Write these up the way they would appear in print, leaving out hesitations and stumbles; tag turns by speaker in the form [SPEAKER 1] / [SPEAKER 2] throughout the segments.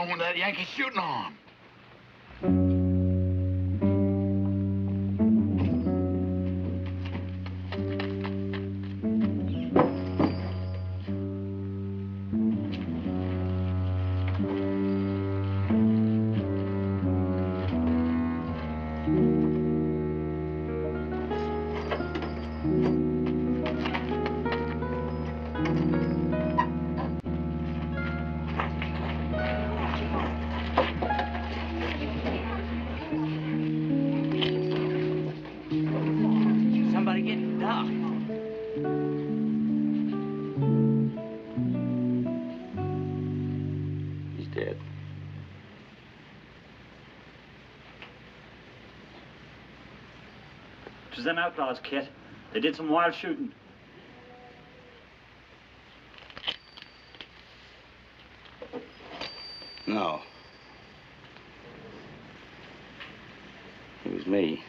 [SPEAKER 1] wrong with that Yankee shooting arm?
[SPEAKER 2] It was them outlaws, Kit. They did some wild shooting.
[SPEAKER 3] No. It was me.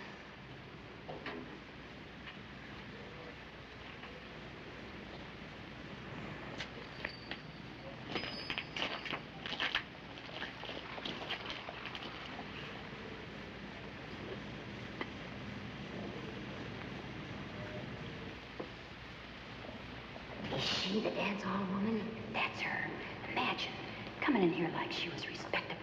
[SPEAKER 4] Is she the dance hall woman? That's her. Imagine coming in here like she was respectable.